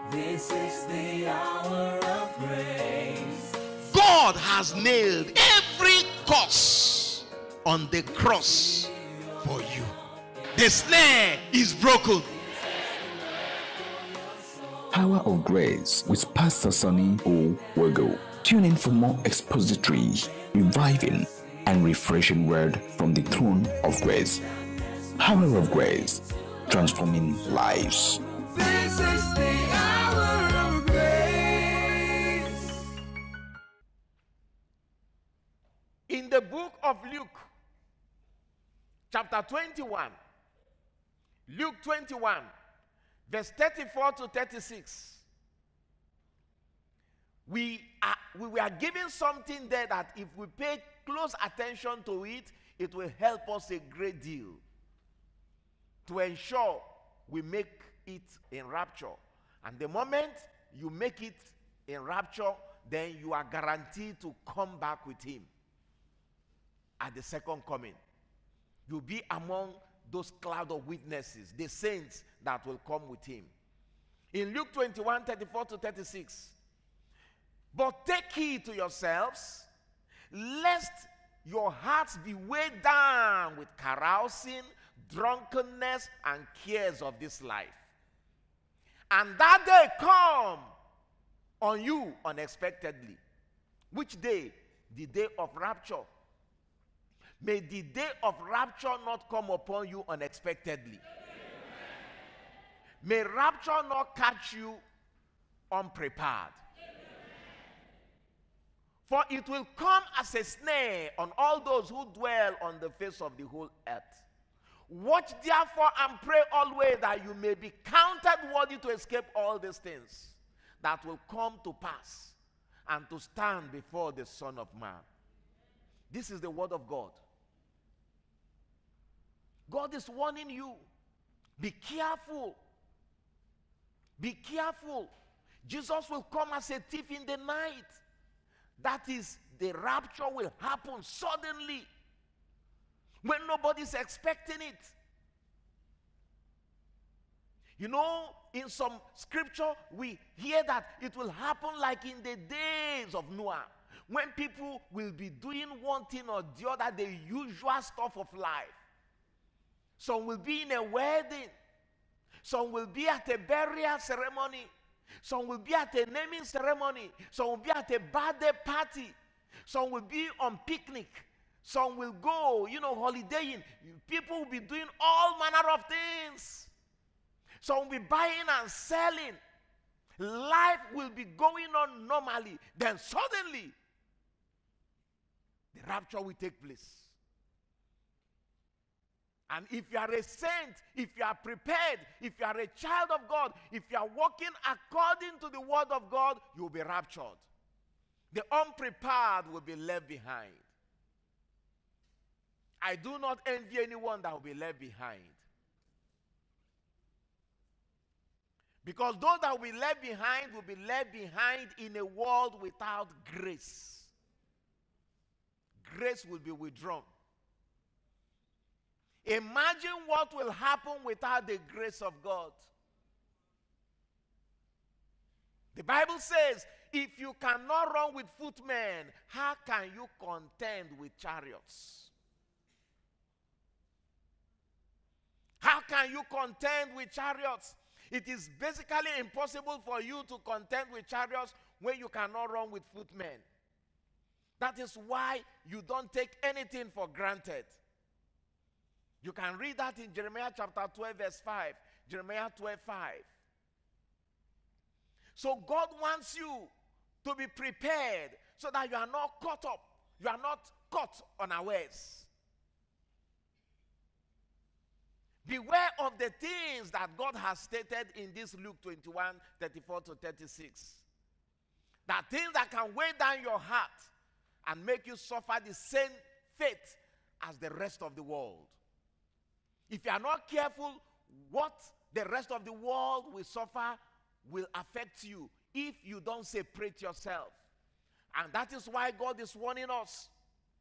This is the hour of grace. God has nailed every curse on the cross for you. The snare is broken. Power of Grace with Pastor Sonny O. Wego. Tune in for more expository, reviving, and refreshing word from the throne of grace. Power of Grace, transforming lives. This is the hour of grace. In the book of Luke, chapter 21, Luke 21, verse 34 to 36, we were given something there that if we pay close attention to it, it will help us a great deal to ensure we make it in rapture. And the moment you make it in rapture, then you are guaranteed to come back with him at the second coming. You'll be among those cloud of witnesses, the saints that will come with him. In Luke 21, 34 to 36, but take heed to yourselves, lest your hearts be weighed down with carousing, drunkenness, and cares of this life. And that day come on you unexpectedly. Which day? The day of rapture. May the day of rapture not come upon you unexpectedly. May rapture not catch you unprepared. For it will come as a snare on all those who dwell on the face of the whole earth. Watch therefore and pray always that you may be counted worthy to escape all these things that will come to pass and to stand before the Son of Man. This is the word of God. God is warning you. Be careful. Be careful. Jesus will come as a thief in the night. That is, the rapture will happen suddenly when nobody's expecting it. You know, in some scripture, we hear that it will happen like in the days of Noah, when people will be doing one thing or the other, the usual stuff of life. Some will be in a wedding. Some will be at a burial ceremony. Some will be at a naming ceremony. Some will be at a birthday party. Some will be on picnic. Some will go, holidaying. People will be doing all manner of things. Some will be buying and selling. Life will be going on normally. Then suddenly, the rapture will take place. And if you are a saint, if you are prepared, if you are a child of God, if you are walking according to the word of God, you will be raptured. The unprepared will be left behind. I do not envy anyone that will be left behind. Because those that will be left behind in a world without grace. Grace will be withdrawn. Imagine what will happen without the grace of God. The Bible says, if you cannot run with footmen, how can you contend with chariots? How can you contend with chariots? It is basically impossible for you to contend with chariots when you cannot run with footmen. That is why you don't take anything for granted. You can read that in Jeremiah chapter 12, verse 5. Jeremiah 12, 5. So God wants you to be prepared so that you are not caught up. You are not caught unawares. Beware of the things that God has stated in this Luke 21, 34 to 36. That things that can weigh down your heart and make you suffer the same fate as the rest of the world. If you are not careful, what the rest of the world will suffer will affect you if you don't separate yourself. And that is why God is warning us.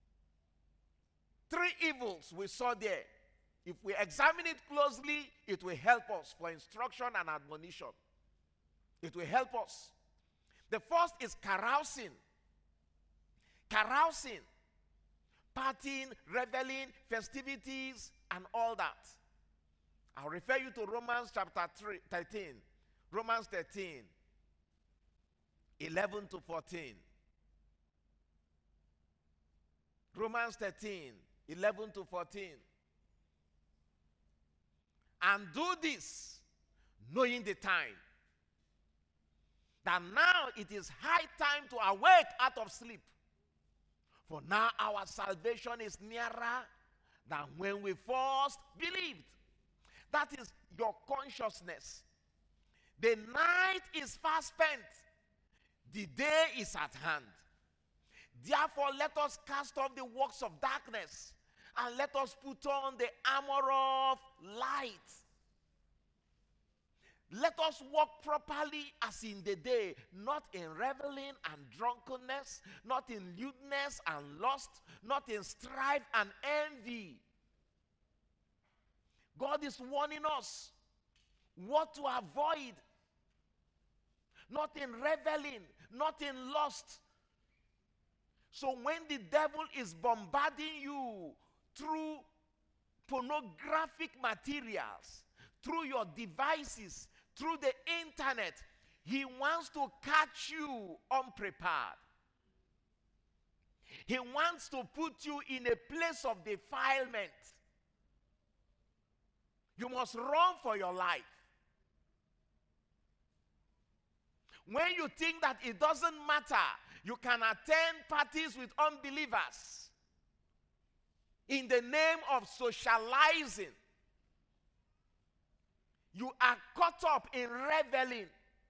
3 evils we saw there. If we examine it closely, it will help us for instruction and admonition. It will help us. The first is carousing. Carousing. Partying, reveling, festivities, and all that. I'll refer you to Romans chapter 13. Romans 13, 11 to 14. Romans 13, 11 to 14. And do this, knowing the time, that now it is high time to awake out of sleep. For now our salvation is nearer than when we first believed. That is your consciousness. The night is fast spent. The day is at hand. Therefore, let us cast off the works of darkness and let us put on the armor of light. Let us walk properly as in the day, not in reveling and drunkenness, not in lewdness and lust, not in strife and envy. God is warning us what to avoid. Not in reveling, not in lust. So when the devil is bombarding you through pornographic materials, through your devices, through the internet, he wants to catch you unprepared. He wants to put you in a place of defilement. You must run for your life. When you think that it doesn't matter, you can attend parties with unbelievers in the name of socializing. You are caught up in reveling.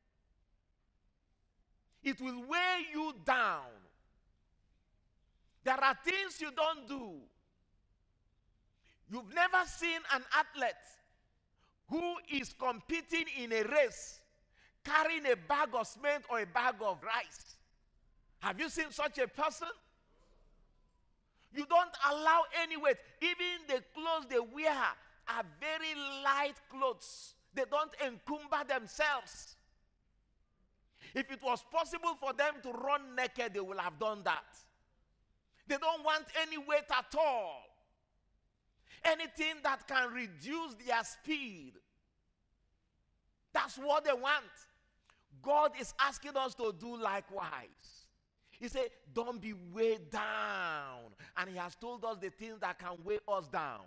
It will weigh you down. There are things you don't do. You've never seen an athlete who is competing in a race carrying a bag of cement or a bag of rice. Have you seen such a person? You don't allow any weight. Even the clothes they wear are very light clothes. They don't encumber themselves. If it was possible for them to run naked, they would have done that. They don't want any weight at all. Anything that can reduce their speed. That's what they want. God is asking us to do likewise. He said, don't be weighed down. And he has told us the things that can weigh us down.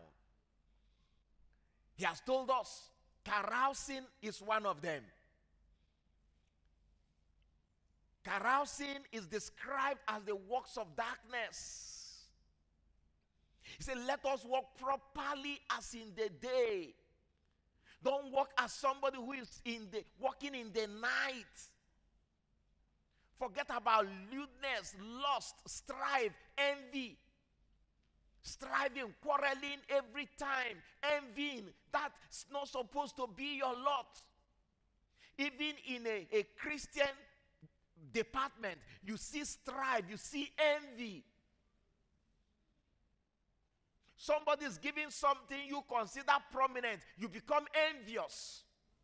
He has told us carousing is one of them. Carousing is described as the works of darkness. He said, let us walk properly as in the day. Don't walk as somebody who is walking in the night. Forget about lewdness, lust, strife, envy. Striving, quarreling every time, envying. That's not supposed to be your lot. Even in a Christian department, you see strife, you see envy. Somebody is giving something you consider prominent, you become envious.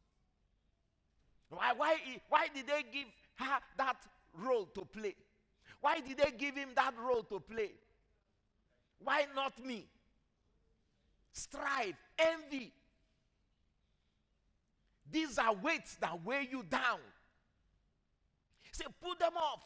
Why did they give her that role to play? Why did they give him that role to play? Why not me? Strife, envy. These are weights that weigh you down. Say, put them off.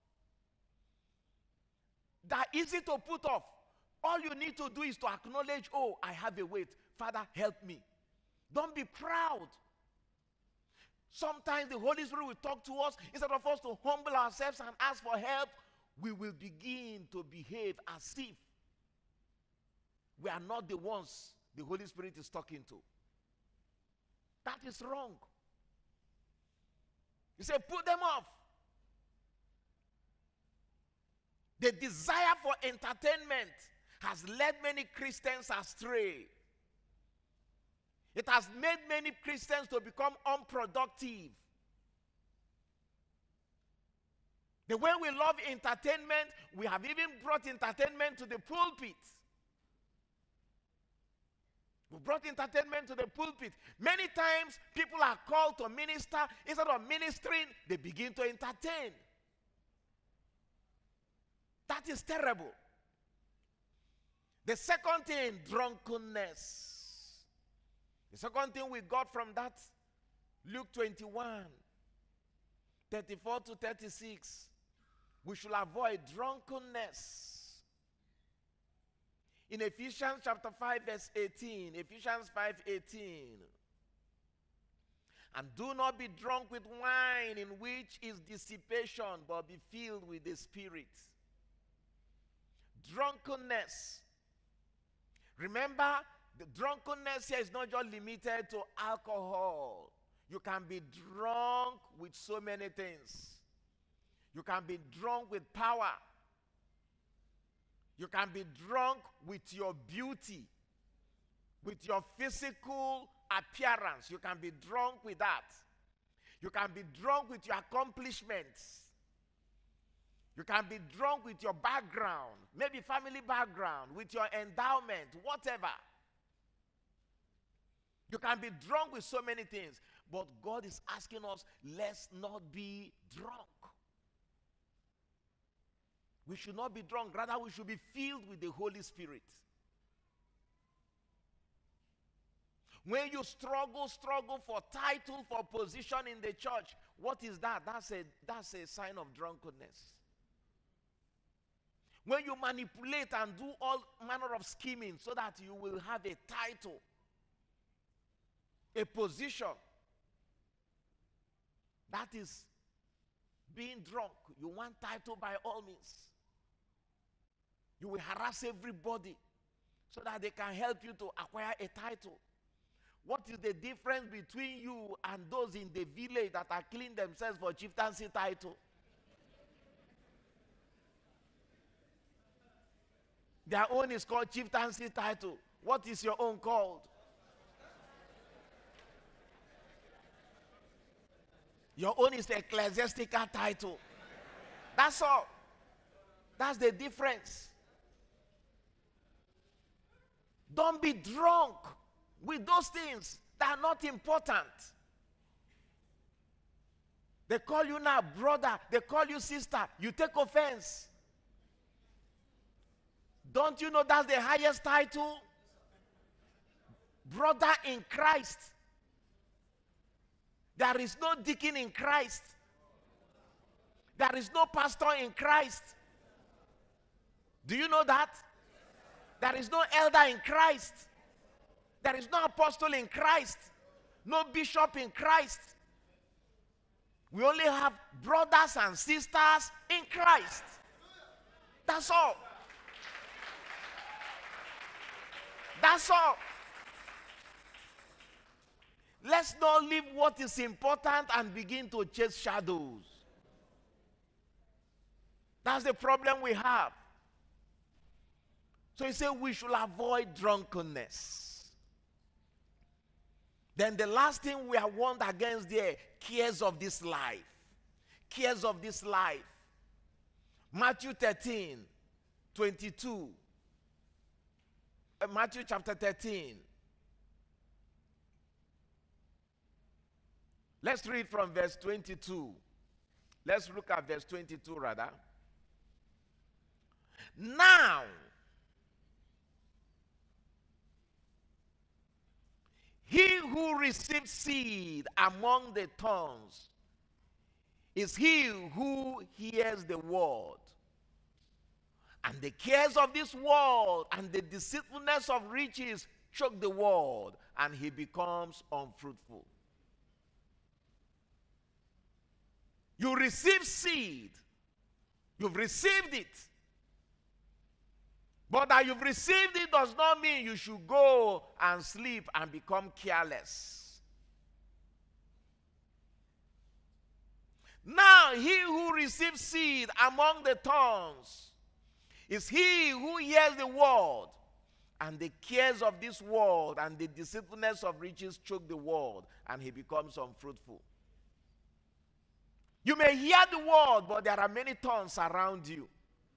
They're easy to put off. All you need to do is to acknowledge, oh, I have a weight. Father, help me. Don't be proud. Sometimes the Holy Spirit will talk to us. Instead of us to humble ourselves and ask for help, we will begin to behave as if we are not the ones the Holy Spirit is talking to. That is wrong. He said, put them off. The desire for entertainment has led many Christians astray. It has made many Christians to become unproductive. The way we love entertainment, we have even brought entertainment to the pulpit. We brought entertainment to the pulpit. Many times, people are called to minister. Instead of ministering, they begin to entertain. That is terrible. The second thing, drunkenness. The second thing we got from that, Luke 21, 34 to 36. We should avoid drunkenness. In Ephesians chapter 5 verse 18, Ephesians 5:18. And do not be drunk with wine, in which is dissipation, but be filled with the Spirit. Drunkenness. Remember, the drunkenness here is not just limited to alcohol. You can be drunk with so many things. You can be drunk with power. You can be drunk with your beauty, with your physical appearance. You can be drunk with that. You can be drunk with your accomplishments. You can be drunk with your background, maybe family background, with your endowment, whatever. You can be drunk with so many things. But God is asking us, let's not be drunk. We should not be drunk. Rather, we should be filled with the Holy Spirit. When you struggle for title, for position in the church, what is that? That's a sign of drunkenness. When you manipulate and do all manner of scheming so that you will have a title, a position, that is being drunk. You want title by all means. You will harass everybody so that they can help you to acquire a title. What is the difference between you and those in the village that are killing themselves for chieftaincy title? Their own is called chieftaincy title. What is your own called? Your own is ecclesiastical title. That's all. That's the difference. Don't be drunk with those things that are not important. They call you now brother. They call you sister. You take offense. Don't you know that's the highest title? Brother in Christ. There is no deacon in Christ. There is no pastor in Christ. Do you know that? There is no elder in Christ. There is no apostle in Christ. No bishop in Christ. We only have brothers and sisters in Christ. That's all. That's all. Let's not leave what is important and begin to chase shadows. That's the problem we have. So he said we should avoid drunkenness. Then the last thing we are warned against there, cares of this life. Cares of this life. Matthew 13, 22. Matthew chapter 13. Let's read from verse 22. Let's look at verse 22 rather. Now, he who receives seed among the thorns is he who hears the word. And the cares of this world and the deceitfulness of riches choke the word, and he becomes unfruitful. You receive seed. You've received it. But that you've received it does not mean you should go and sleep and become careless. Now, he who receives seed among the thorns is he who hears the word, and the cares of this world and the deceitfulness of riches choke the word, and he becomes unfruitful. You may hear the word, but there are many thorns around you.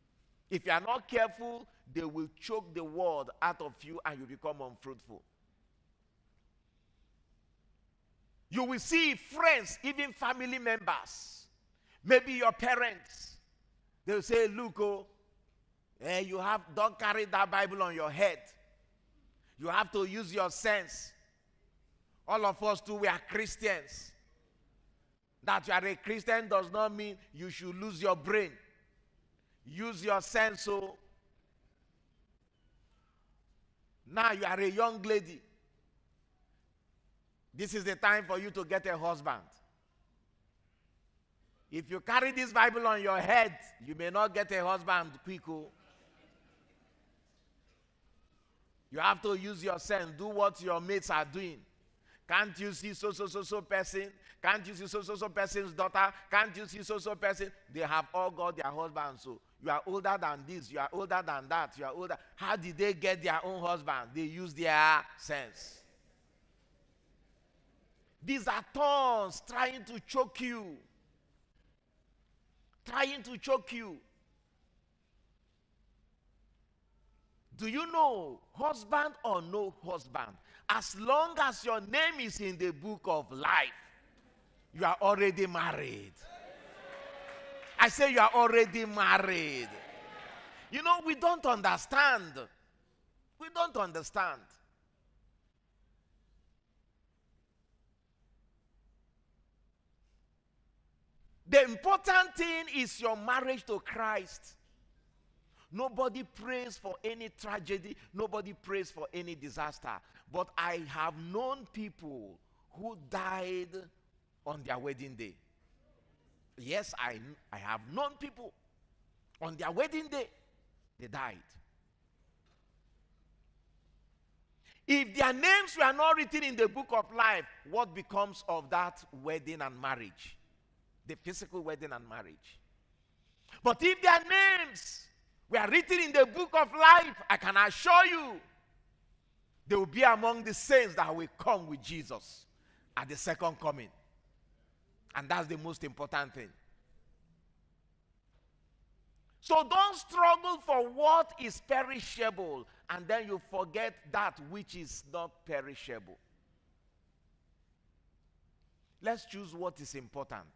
If you are not careful, they will choke the word out of you and you become unfruitful. You will see friends, even family members, maybe your parents. They will say, look, don't carry that Bible on your head. You have to use your sense. All of us too, we are Christians. That you are a Christian does not mean you should lose your brain. Use your sense. So now you are a young lady. This is the time for you to get a husband. If you carry this Bible on your head, you may not get a husband quick. You have to use your sense. Do what your mates are doing. Can't you see so person? Can't you see so person's daughter? Can't you see so person? They have all got their husbands. So you are older than this. You are older than that. You are older. How did they get their own husband? They use their sense. These are thorns trying to choke you. Trying to choke you. Do you know, husband or no husband, as long as your name is in the book of life, you are already married. I say you are already married. You know, we don't understand. We don't understand. The important thing is your marriage to Christ. Nobody prays for any tragedy. Nobody prays for any disaster. But I have known people who died on their wedding day. Yes, I have known people on their wedding day, they died. If their names were not written in the book of life, what becomes of that wedding and marriage? The physical wedding and marriage. But if their names were written in the book of life, I can assure you, they will be among the saints that will come with Jesus at the second coming. And that's the most important thing. So don't struggle for what is perishable and then you forget that which is not perishable. Let's choose what is important.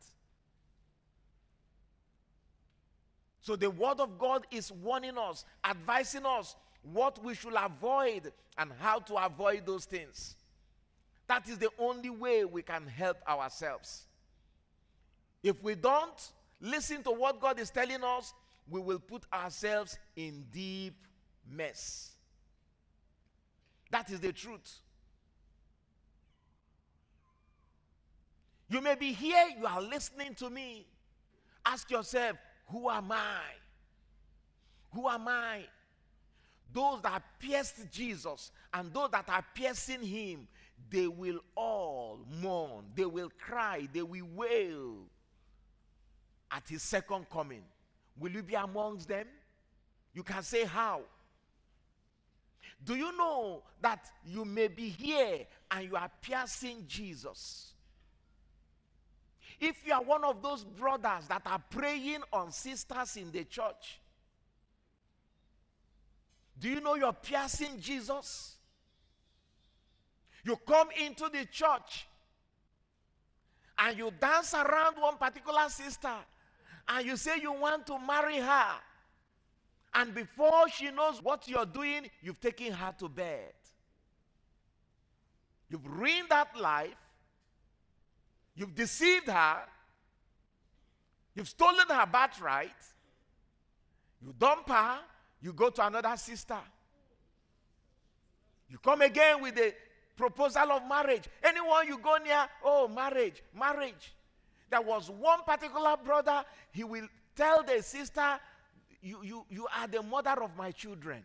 So the word of God is warning us, advising us what we should avoid and how to avoid those things. That is the only way we can help ourselves. If we don't listen to what God is telling us, we will put ourselves in deep mess. That is the truth. You may be here, you are listening to me. Ask yourself, who am I? Who am I? Those that pierced Jesus and those that are piercing him, they will all mourn. They will cry. They will wail at his second coming. Will you be amongst them? You can say how. Do you know that you may be here and you are piercing Jesus? If you are one of those brothers that are praying on sisters in the church, do you know you're piercing Jesus? You come into the church and you dance around one particular sister and you say you want to marry her. And before she knows what you're doing, you've taken her to bed. You've ruined that life. You've deceived her. You've stolen her birthright. You dump her. You go to another sister. You come again with a proposal of marriage. Anyone you go near, oh, marriage, marriage. There was one particular brother, he will tell the sister, you are the mother of my children.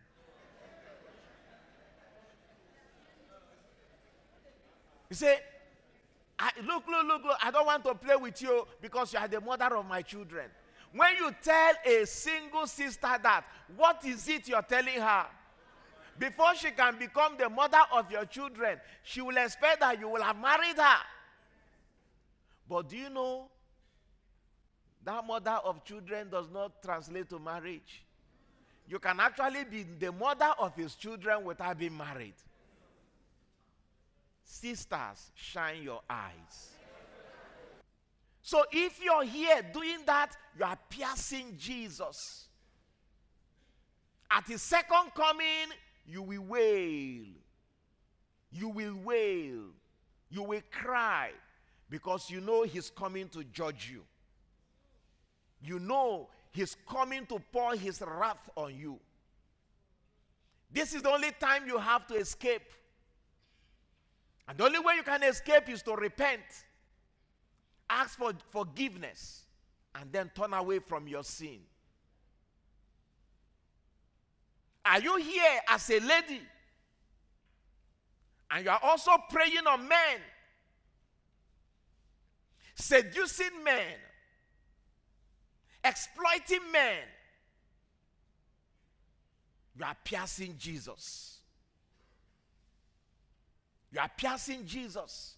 You say, look, I don't want to play with you because you are the mother of my children. When you tell a single sister that, what is it you're telling her? Before she can become the mother of your children, she will expect that you will have married her. But do you know, that mother of children does not translate to marriage. You can actually be the mother of his children without being married. Sisters, shine your eyes. So if you're here doing that, you are piercing Jesus. At his second coming, you will wail. You will wail. You will cry because you know he's coming to judge you. You know he's coming to pour his wrath on you. This is the only time you have to escape. And the only way you can escape is to repent. Ask for forgiveness and then turn away from your sin. Are you here as a lady and you are also preying on men, seducing men, exploiting men? You are piercing Jesus. You are piercing Jesus.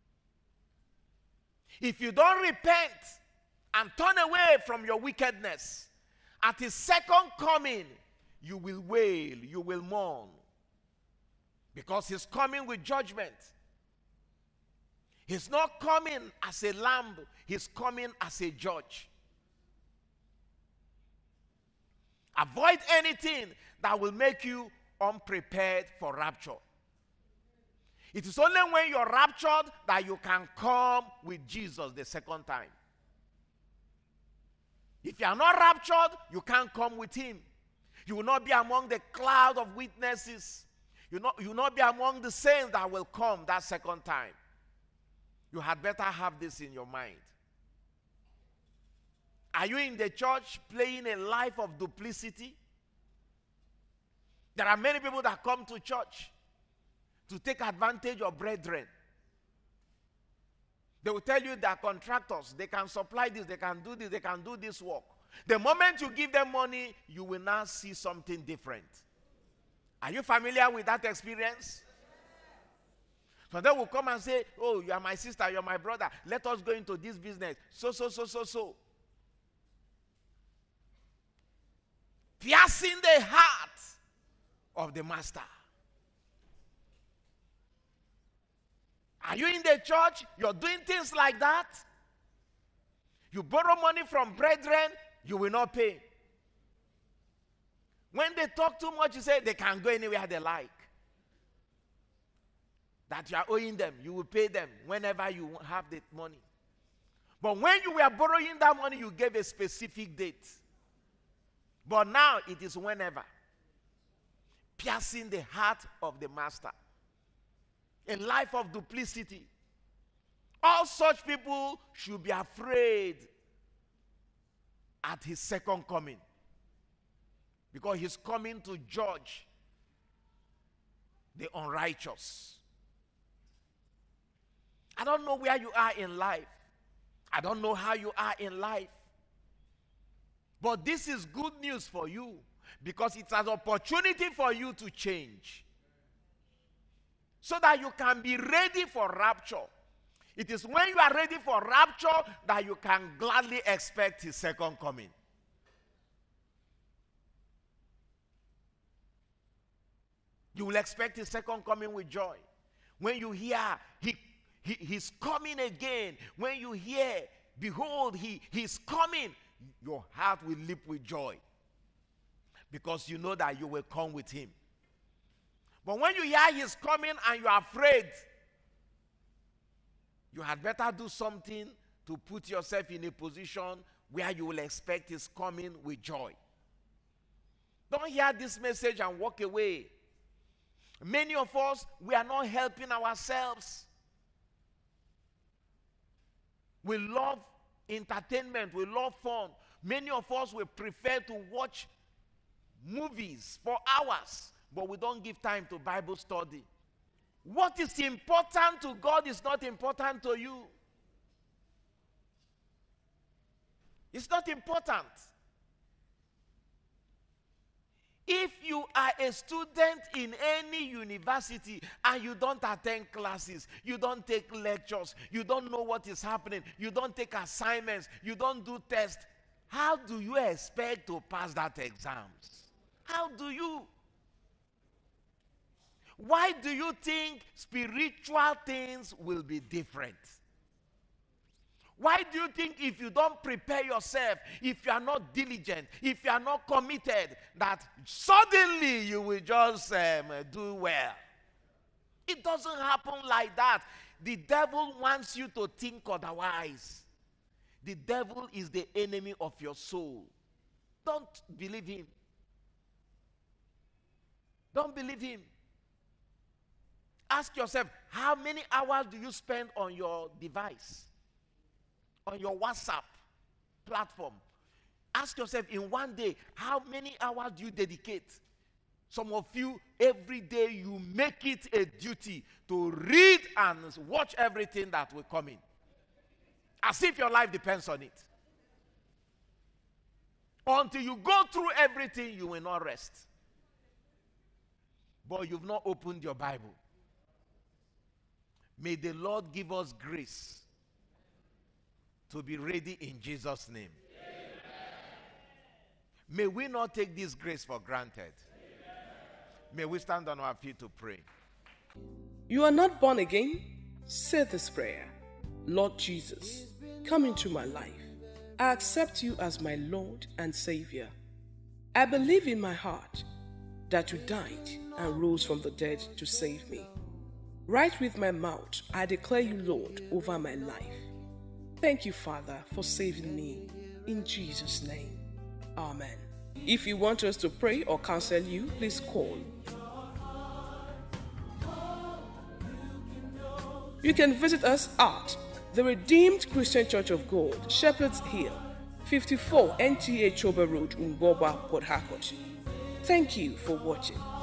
If you don't repent and turn away from your wickedness, at his second coming, you will wail, you will mourn. Because he's coming with judgment. He's not coming as a lamb, he's coming as a judge. Avoid anything that will make you unprepared for rapture. It is only when you're raptured that you can come with Jesus the second time. If you are not raptured, you can't come with him. You will not be among the cloud of witnesses. You will not be among the saints that will come that second time. You had better have this in your mind. Are you in the church playing a life of duplicity? There are many people that come to church to take advantage of brethren. They will tell you they are contractors. They can supply this, they can do this, they can do this work. The moment you give them money, you will now see something different. Are you familiar with that experience? So they will come and say, oh, you are my sister, you are my brother. Let us go into this business. So. Piercing the heart of the master. Are you in the church? You're doing things like that? You borrow money from brethren, you will not pay. When they talk too much, you say they can go anywhere they like. That you are owing them, you will pay them whenever you have the money. But when you were borrowing that money, you gave a specific date. But now it is whenever. Piercing the heart of the master. A life of duplicity. All such people should be afraid at his second coming. Because he's coming to judge the unrighteous. I don't know where you are in life. I don't know how you are in life. But this is good news for you because it's an opportunity for you to change. So that you can be ready for rapture. It is when you are ready for rapture that you can gladly expect his second coming. You will expect his second coming with joy. When you hear he's coming again, when you hear, behold, he's coming, your heart will leap with joy. Because you know that you will come with him. But when you hear he's coming and you are afraid, you had better do something to put yourself in a position where you will expect his coming with joy. Don't hear this message and walk away. Many of us, we are not helping ourselves. We love entertainment, we love fun. Many of us will prefer to watch movies for hours, but we don't give time to Bible study. What is important to God is not important to you. It's not important. If you are a student in any university and you don't attend classes, you don't take lectures, you don't know what is happening, you don't take assignments, you don't do tests, how do you expect to pass that exams? How do you? Why do you think spiritual things will be different? Why do you think if you don't prepare yourself, if you are not diligent, if you are not committed, that suddenly you will just do well? It doesn't happen like that. The devil wants you to think otherwise. The devil is the enemy of your soul. Don't believe him. Don't believe him. Ask yourself, how many hours do you spend on your device? On your WhatsApp platform? Ask yourself, in one day, how many hours do you dedicate? Some of you, every day you make it a duty to read and watch everything that will come in. As if your life depends on it. Until you go through everything, you will not rest. But you've not opened your Bible. May the Lord give us grace to be ready in Jesus' name. Amen. May we not take this grace for granted. Amen. May we stand on our feet to pray. You are not born again? Say this prayer. Lord Jesus, come into my life. I accept you as my Lord and Savior. I believe in my heart that you died and rose from the dead to save me. Right with my mouth, I declare you Lord over my life. Thank you, Father, for saving me. In Jesus' name, amen. If you want us to pray or counsel you, please call. You can visit us at the Redeemed Christian Church of God, Shepherd's Hill, 54 NTA Choba Road, Ngboba, Port Harcourt. Thank you for watching.